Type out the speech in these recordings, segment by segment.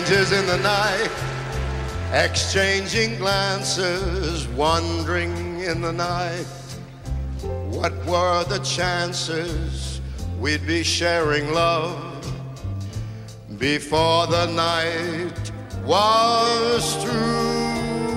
Strangers in the night, exchanging glances, wandering in the night. What were the chances we'd be sharing love before the night was through?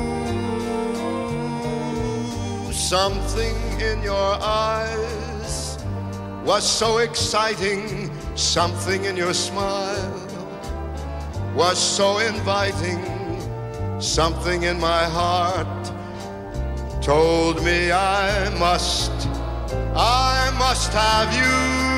Something in your eyes was so exciting, something in your smile was so inviting, something in my heart told me I must have you.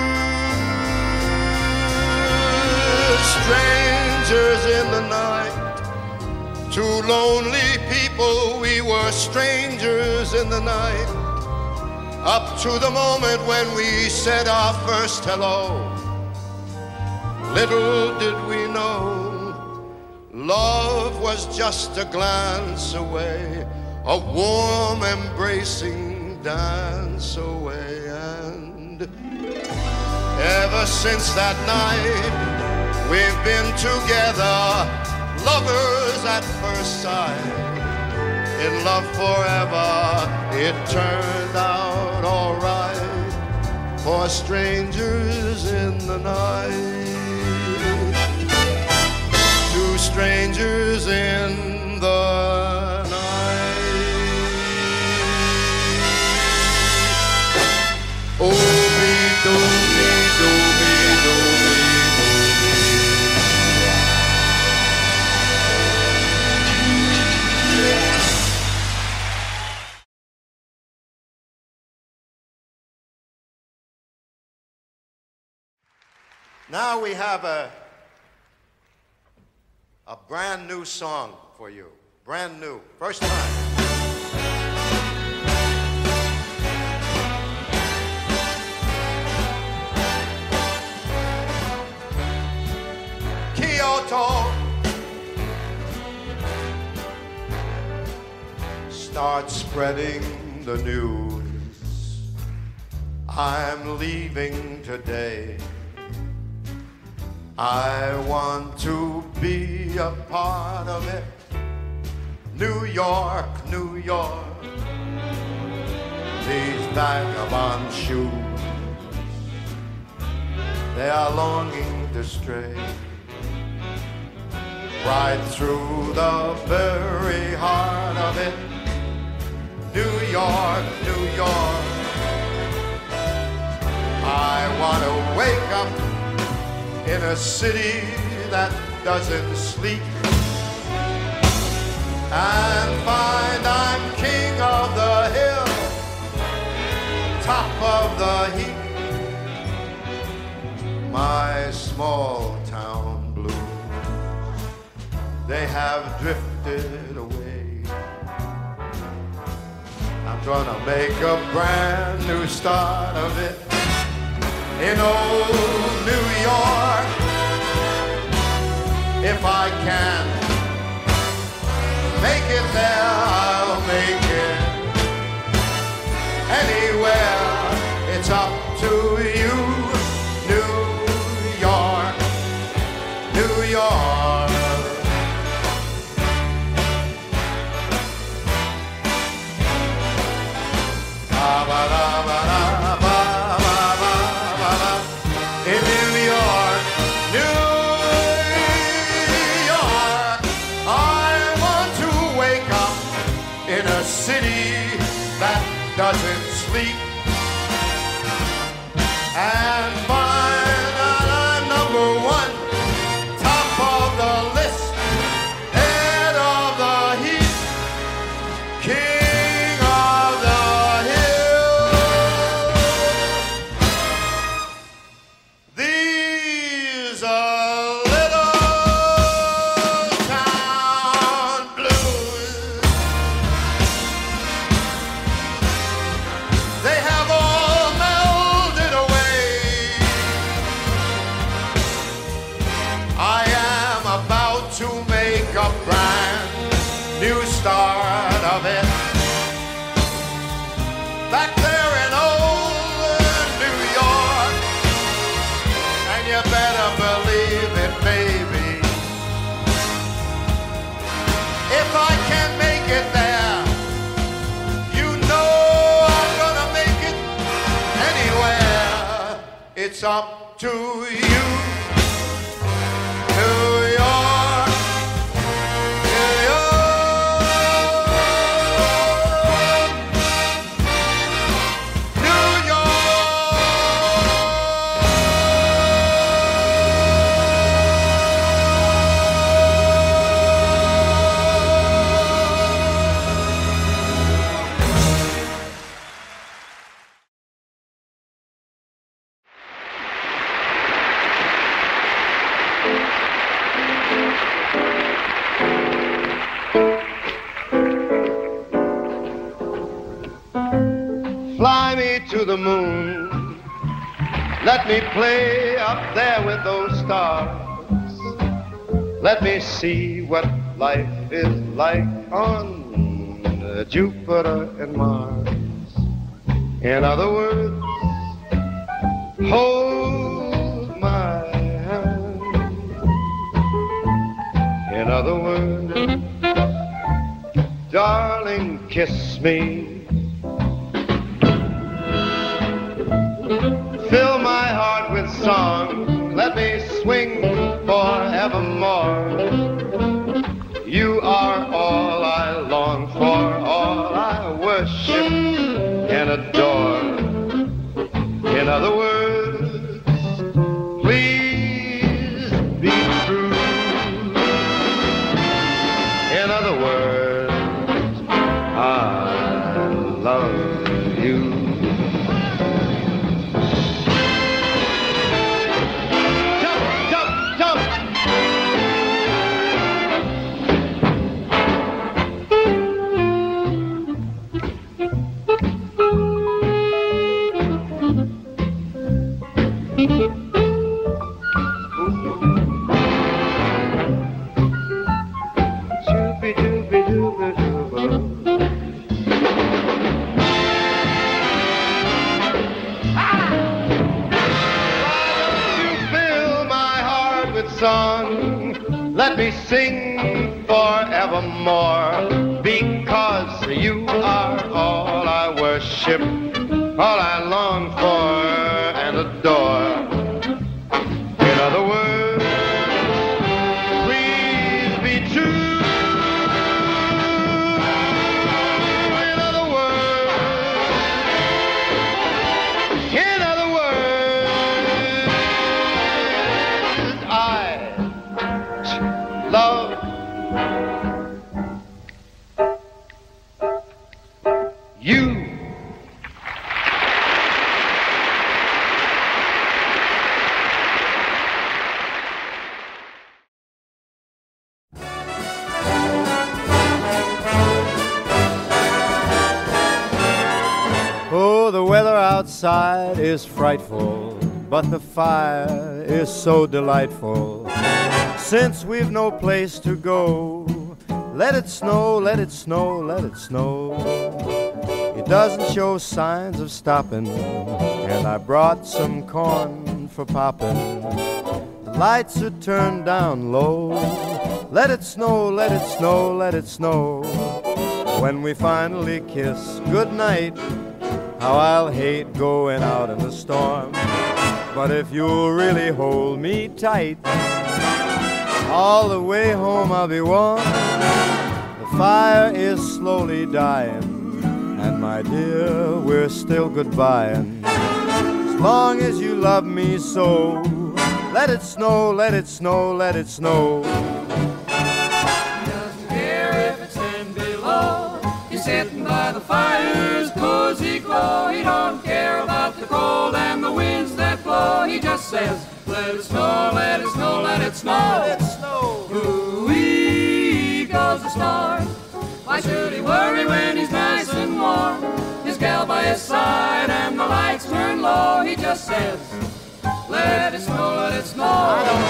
Strangers in the night, two lonely people, we were strangers in the night, up to the moment when we said our first hello. Little did we know, love was just a glance away, a warm embracing dance away. And ever since that night, we've been together, lovers at first sight, in love forever. It turned out all right for strangers in the night. Two strangers in the night. Oh, me, do, me, do, me, do, me, do, me. Now we have a brand new song for you. Brand new. First time. Kyoto. Start spreading the news. I'm leaving today. I want to be a part of it. New York, New York, these vagabond shoes, they are longing to stray right through the very heart of it. New York, New York, I want to wake up in a city that doesn't sleep and find I'm king of the hill, top of the heap. My small town blues, they have drifted away. I'm gonna make a brand new start of it in old New York. If I can make it there, I'll make it anywhere. It's up to you, New York, New York. In New York, New York, I want to wake up in a city that doesn't sleep and find that I'm number one, top of the list, head of the heap, king of the hill. These are little town blues. They have all melted away. I am about to make a brand new start of it. Back there in old New York, and you better believe it, baby, it's up to you. New York, New York, New York. Fly me to the moon. Let me play up there with those stars. Let me see what life is like on Jupiter and Mars. In other words, hold my hand. In other words, darling, kiss me. Fill my heart with song, let me swing forevermore. You are all I long for, all I worship and adore. In other words, please be true. In other words, I love you. Song, let me sing forevermore, because you are all I worship, all I long for and adore. In other words, please be true. In other words, I love you. Oh, the weather outside is frightful, but the fire is so delightful. Since we've no place to go, let it snow, let it snow, let it snow. It doesn't show signs of stopping, and I brought some corn for popping. The lights are turned down low. Let it snow, let it snow, let it snow. When we finally kiss goodnight, how I'll hate going out in the storm. But if you'll really hold me tight, all the way home I'll be warm. The fire is slowly dying, and my dear, we're still goodbying. As long as you love me so, let it snow, let it snow, let it snow. He doesn't care if it's 10 below. He's sitting by the fire's cozy glow. He don't care about the cold and the winds that blow. He just says, let it snow, let it snow, let it snow. Let it snow. Ooh-wee goes the star. Why should he worry when he's nice and warm? His gal by his side and the lights turn low. He just says, let it snow, let it snow. I don't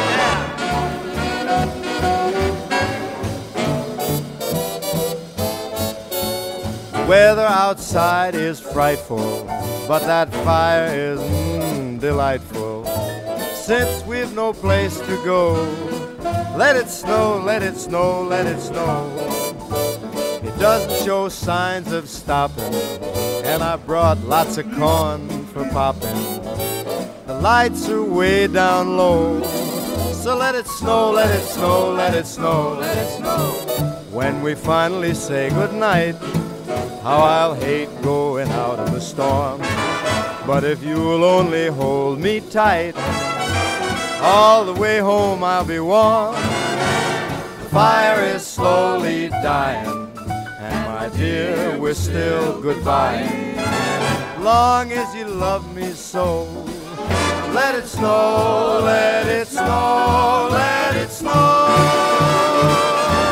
care. The weather outside is frightful, but that fire is delightful. Since we've no place to go, let it snow, let it snow, let it snow. It doesn't show signs of stopping, and I brought lots of corn for popping. The lights are way down low. So let it snow, let it snow, let it snow, let it snow. When we finally say goodnight, how I'll hate going out in the storm. But if you'll only hold me tight, all the way home I'll be warm. The fire is slowly dying, and my dear, we're still goodbye. Long as you love me so, let it snow, let it snow, let it snow.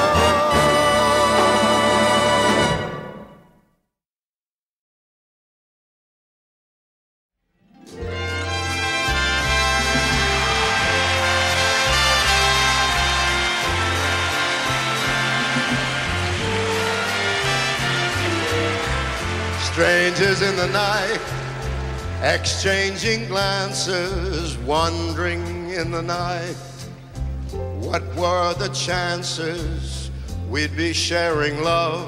Strangers in the night, exchanging glances, wandering in the night. What were the chances we'd be sharing love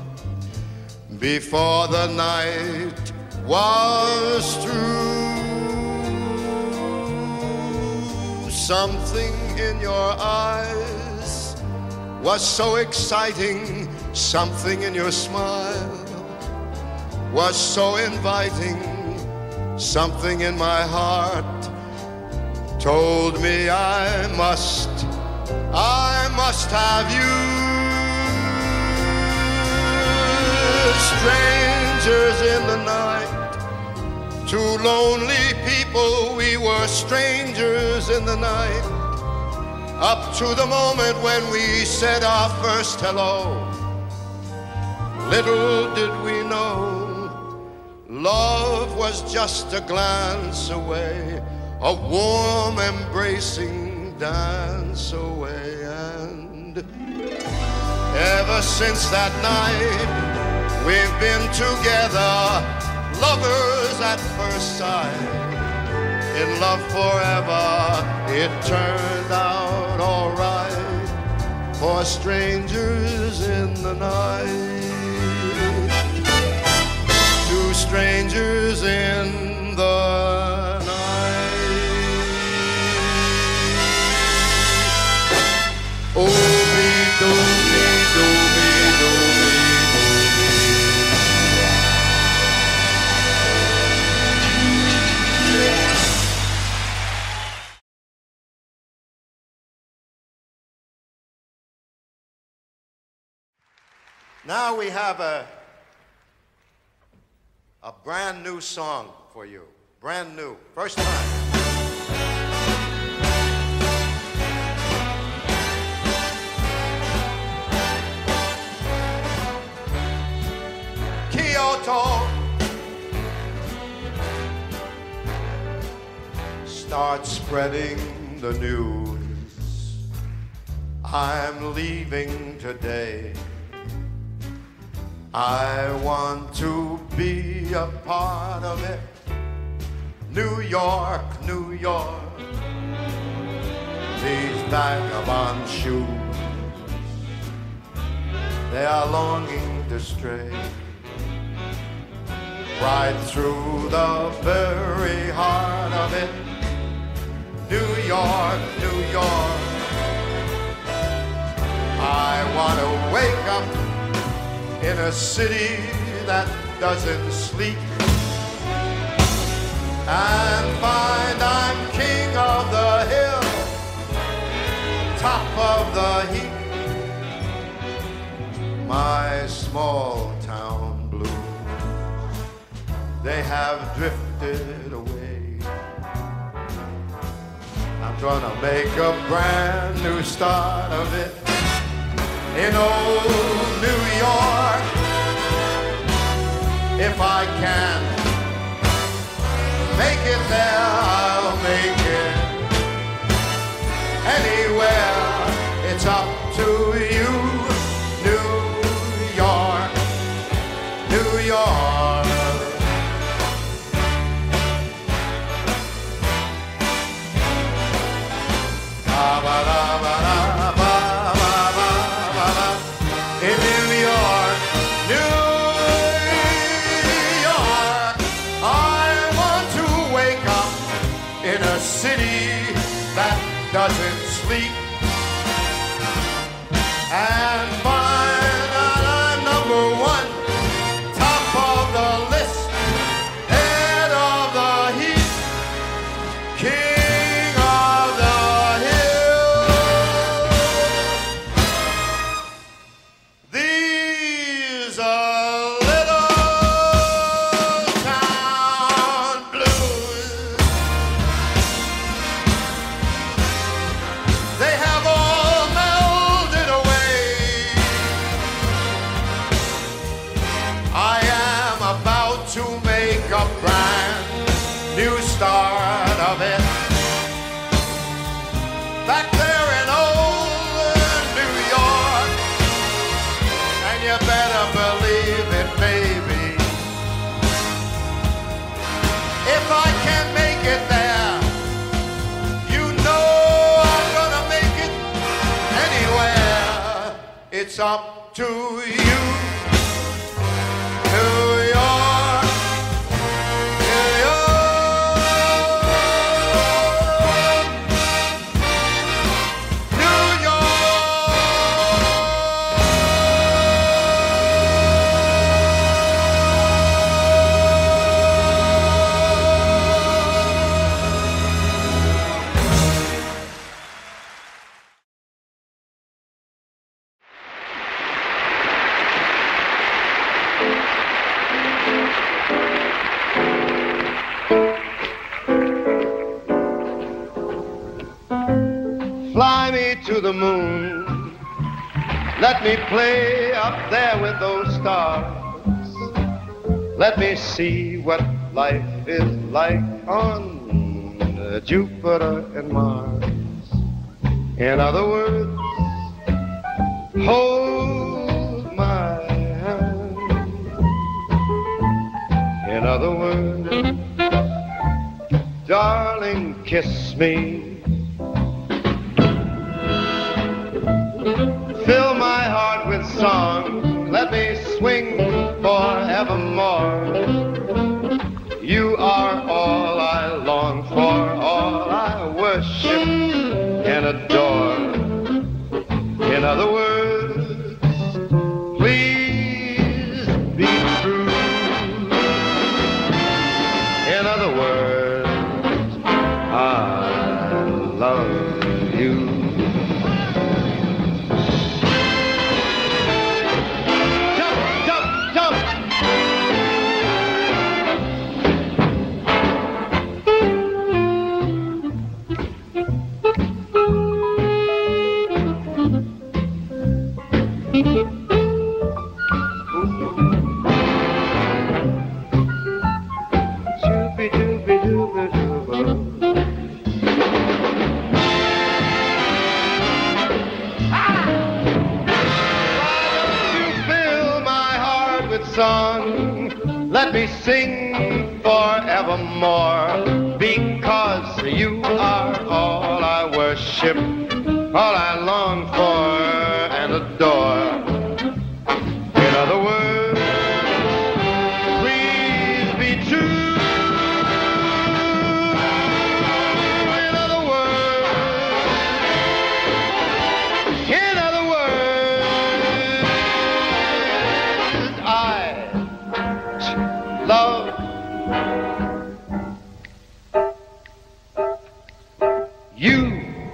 before the night was through? Something in your eyes was so exciting, something in your smile was so inviting, something in my heart told me I must have you. Strangers in the night, two lonely people, we were strangers in the night, up to the moment when we said our first hello. Little did we know, love was just a glance away, a warm embracing dance away. And ever since that night, we've been together, lovers at first sight, in love forever. It turned out all right for strangers in the night. Two strangers in the night. Oh, me, do me, do me, do me, do me. Now we have a brand new song for you. Brand new. First time. Kyoto. Start spreading the news. I'm leaving today. I want to be a part of it. New York, New York. These vagabond shoes, they are longing to stray right through the very heart of it. New York, New York. I want to wake up in a city that doesn't sleep and find I'm king of the hill, top of the heap. My small town blues, they have drifted away. I'm gonna make a brand new start of it in old New York. If I can make it there, I'll make it anywhere. It's up to you, New York, New York. In New York, New York, I want to wake up is a little town blues. They have all melted away. I am about to make a brand new start of it. Back there in old New York, and you better believe it, baby. If I can make it there, you know I'm gonna make it anywhere. It's up to you, New York, New York, New Fly me to the moon. Let me play up there with those stars. Let me see what life is like on Jupiter and Mars. In other words, hold my hand. In other words, darling, kiss me. Fill my heart with song, let me swing forevermore. You are all I long for, all I worship and adore. In other words, please be true. In other words, I love you. Song, let me sing forevermore, because you are all I worship, all I long for and adore. In other words, please be true. In other words, I love you.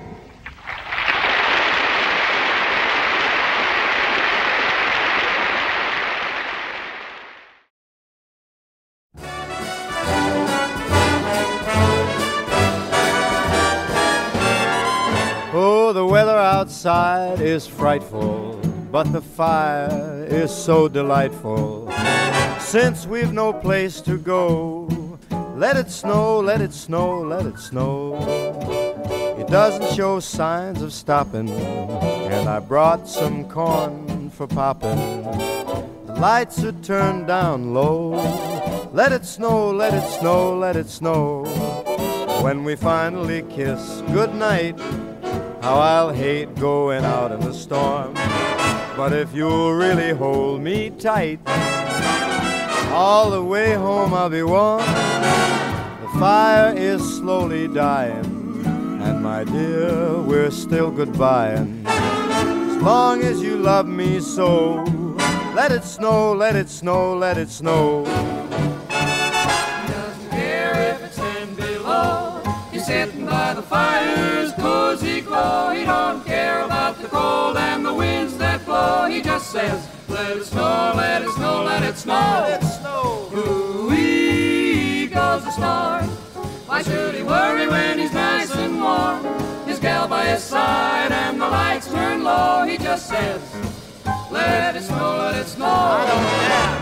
Oh, the weather outside is frightful, but the fire is so delightful. Since we've no place to go, let it snow, let it snow, let it snow. It doesn't show signs of stopping, and I brought some corn for popping. The lights are turned down low. Let it snow, let it snow, let it snow. When we finally kiss goodnight, how I'll hate going out in the storm. But if you'll really hold me tight, all the way home I'll be warm. The fire is slowly dying, and my dear, we're still goodbying. As long as you love me so, let it snow, let it snow, let it snow. He doesn't care if it's 10 below. He's sitting by the fire's cozy glow. He don't care about the cold and the winds that blow. He just just says, let it snow, let it snow, let it snow. Let it snow. Ooh-wee goes the star. Why should he worry when he's nice and warm? His gal by his side and the lights turn low. He just says, let it snow, let it snow. I don't care.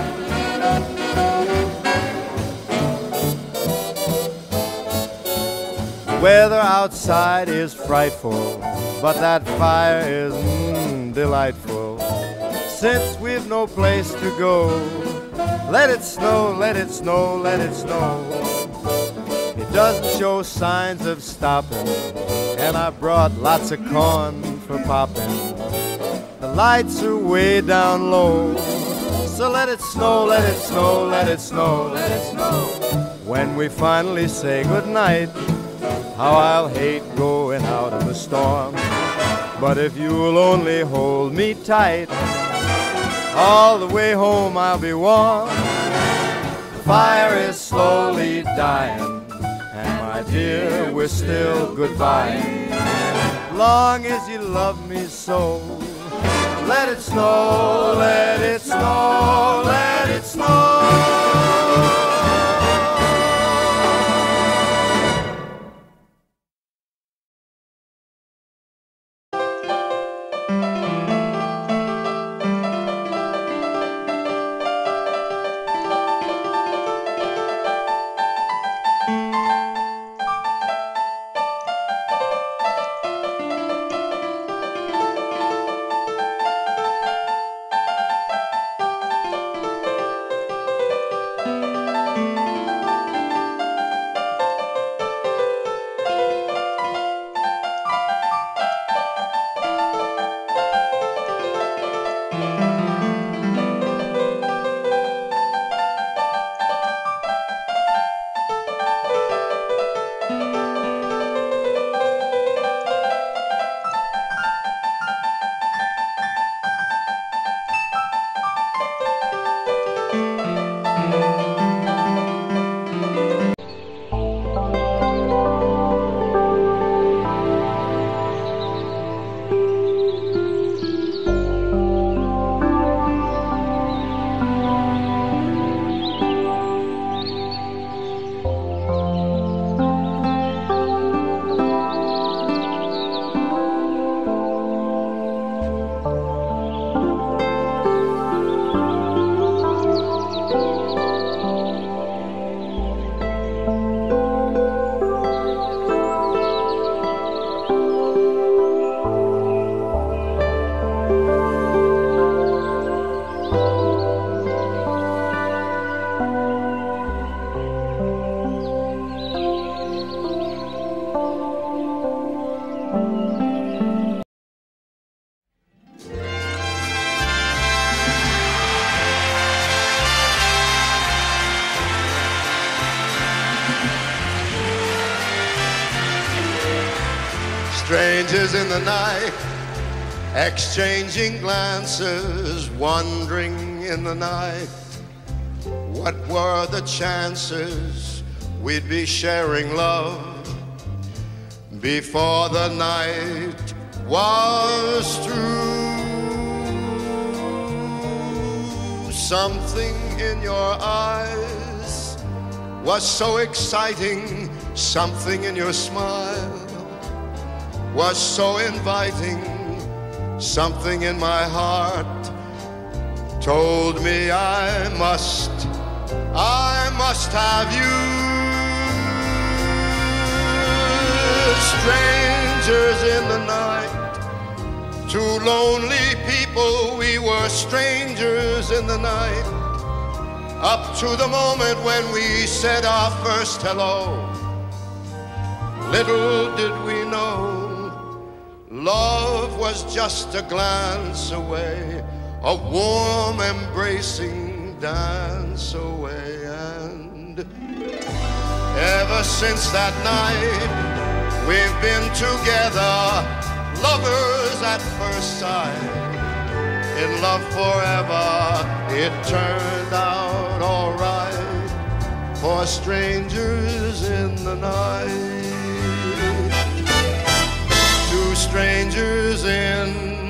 The weather outside is frightful, but that fire is delightful. Since we've no place to go, let it snow, let it snow, let it snow. It doesn't show signs of stopping, and I brought lots of corn for popping. The lights are way down low, so let it snow, let it snow, let it snow, let it snow. When we finally say goodnight, how I'll hate going out in the storm. But if you'll only hold me tight, all the way home I'll be warm. The fire is slowly dying, and my dear, we're still goodbye. Long as you love me so, let it snow, let it snow, let it snow. Strangers in the night, exchanging glances, wandering in the night. What were the chances we'd be sharing love before the night was through? Something in your eyes was so exciting, something in your smile was so inviting, something in my heart told me I must have you. Strangers in the night, two lonely people, we were strangers in the night, up to the moment when we said our first hello. Little did we know, love was just a glance away, a warm embracing dance away. And ever since that night, we've been together, lovers at first sight, in love forever. It turned out all right for strangers in the night. Two strangers in